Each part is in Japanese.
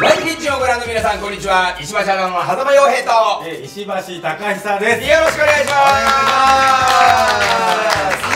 ワイキッチンをご覧の皆さん、こんにちは。石橋アナの狭間洋平と石橋貴久です。 よろしくお願いします。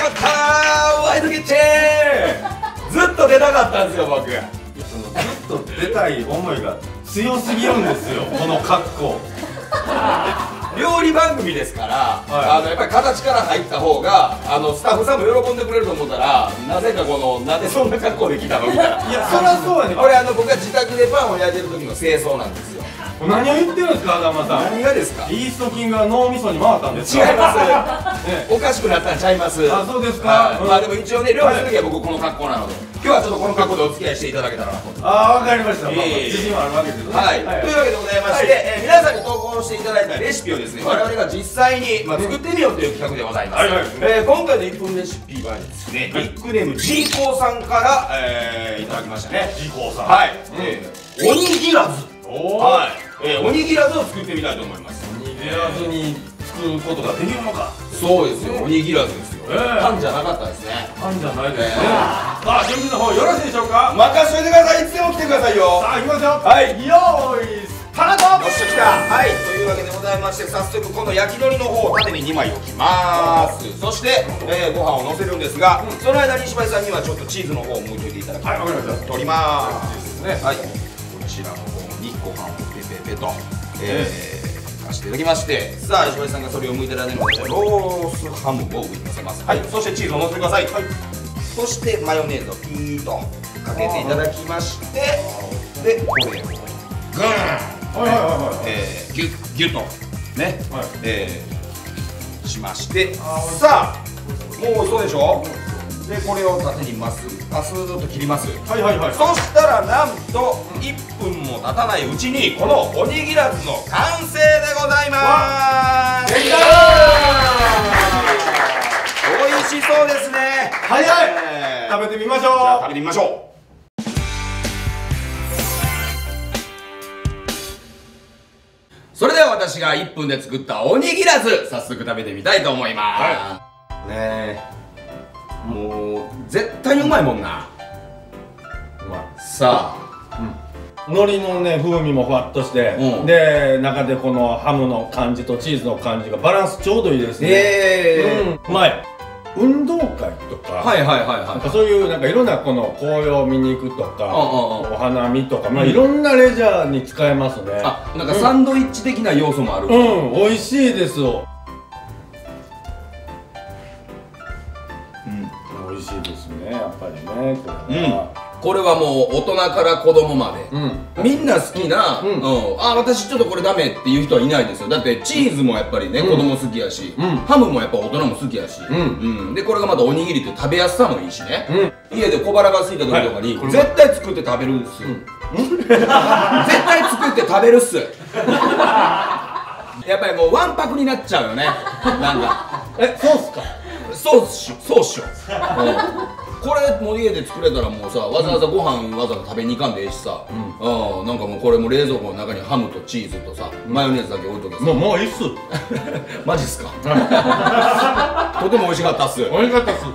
やったー、ワイドキッチン。ずっと出たかったんですよ、僕。 ずっと出たい思いが強すぎるんですよ、この格好。 料理番組ですから、やっぱり形から入った方がスタッフさんも喜んでくれると思ったら、なぜかなんでそんな格好で来たのみたいな。 いや、そりゃそうやね。 これ僕が自宅でパンを焼いてる時の清掃なんですよ。 何を言ってるんですか、風間さん。 何がですか。 イースト菌が脳みそに回ったんです違いか。 ます。おかしくなったんちゃいます。 あ、そうですか。 まあでも一応ね、料理する時は僕この格好なので、今日はちょっとこの格好でお付き合いしていただけたらなと。 ああ、わかりました。自信はあるわけですね。 はい、というわけでございまして、皆さんに投稿していただいたレシピをですね、我々が実際に作ってみようという企画でございます。今回の1分レシピはですね、ニックネーム G コーさんからいただきましたね。 G コーさん、 はい、おにぎらず、おにぎらずを作ってみたいと思います。 おにぎらずに作ることができるのか。 そうですよ、おにぎらずですよ。パンじゃなかったですね。 パンじゃないですね。さあ、準備の方よろしいでしょうか。 任しといてください。いつでも来てくださいよ。 さあ、行きますよ。 はい、 よーいスタート。 よっしゃ来た。はい、というわけでございまして、早速この焼き海苔の方を縦に2枚置きます。そして、ご飯をのせるんですが、その間に石橋さんにはちょっとチーズの方を剥いといていただきます。はい、わかりました。取りまーすね。はい、こちらの方にご飯をペペペとかしていただきまして、さあ石橋さんがそれを剥いてる間に私はロースハムを上にのせます。はい、そしてチーズをのせてください。はい、そしてマヨネーズをピーッとかけていただきまして、でこれをグーンギュッギュッとね、しまして、さあもうそうでしょ。でこれを縦にまっすぐスーッと切ります。 はいはいはい。 そしたらなんと1分も経たないうちにこのおにぎらずの完成でございます。できたー。美味しそうですね。 早い。食べてみましょう。 じゃあ食べてみましょう。それでは私が1分で作ったおにぎらず、早速食べてみたいと思います。ねえ、もう絶対にうまいもんな。 うまい。 さあ、 海苔のね風味もふわっとして、で中でこのハムの感じとチーズの感じがバランスちょうどいいですね。うまい。運動会とか、そういうなんかいろんなこの紅葉を見に行くとか、お花見とか、まあいろんなレジャーに使えますね。 あ、なんかサンドイッチ的な要素もある。 美味しいですよ。美味しいですね、やっぱりね、これは。 これはもう大人から子供まで、みんな好きな、あ、私ちょっとこれダメっていう人はいないですよ。だってチーズもやっぱりね、子供好きやし、ハムもやっぱ大人も好きやし、でこれがまたおにぎりって食べやすさもいいしね、家で小腹が空いた時とかに絶対作って食べるんですよ。絶対作って食べるっす。やっぱりもうわんぱくになっちゃうよね。なんかそうっすか。 そうっしょ、そうっしょ。これもう家で作れたらもうさ、わざわざご飯わざわざ食べに行かんでええしさ、なんかもうこれも冷蔵庫の中にハムとチーズとさ、マヨネーズだけ置いとけさ。 もういいっす。 マジっすか。とても美味しかったっす。 美味しかったっす。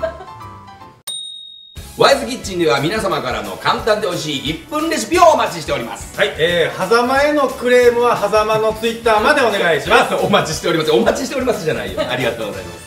ワイズキッチンでは皆様からの簡単で美味しい1分レシピをお待ちしております。 はい、狭間へのクレームは狭間のツイッターまでお願いします。 お待ちしております。お待ちしておりますじゃないよ。ありがとうございます。